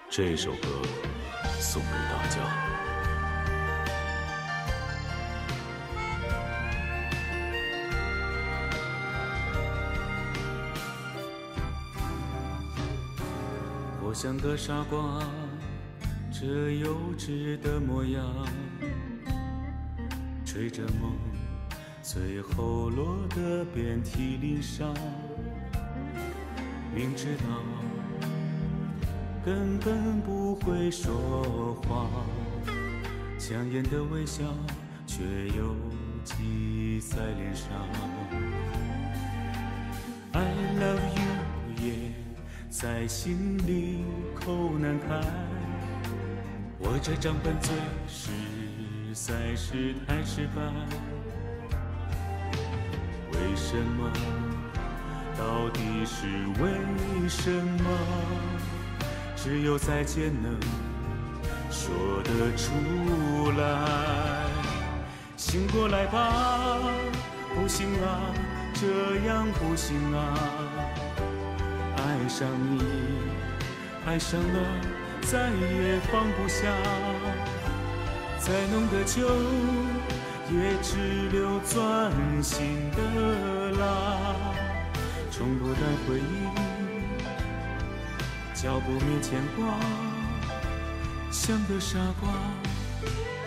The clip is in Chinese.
这首歌送给大家。我像个傻瓜，这幼稚的模样，吹着梦，最后落得遍体鳞伤。明知道根本不会说谎，强颜的微笑却又记在脸上。I love you， 也在心里口难开。我这张笨嘴实在是太失败。为什么？到底是为什么？只有再见能说得出来。醒过来吧，不行啊，这样不行啊。爱上你，爱上了，再也放不下。再浓的酒，也只留钻心的蜡。冲不淡回忆，浇不灭牵挂，像个傻瓜，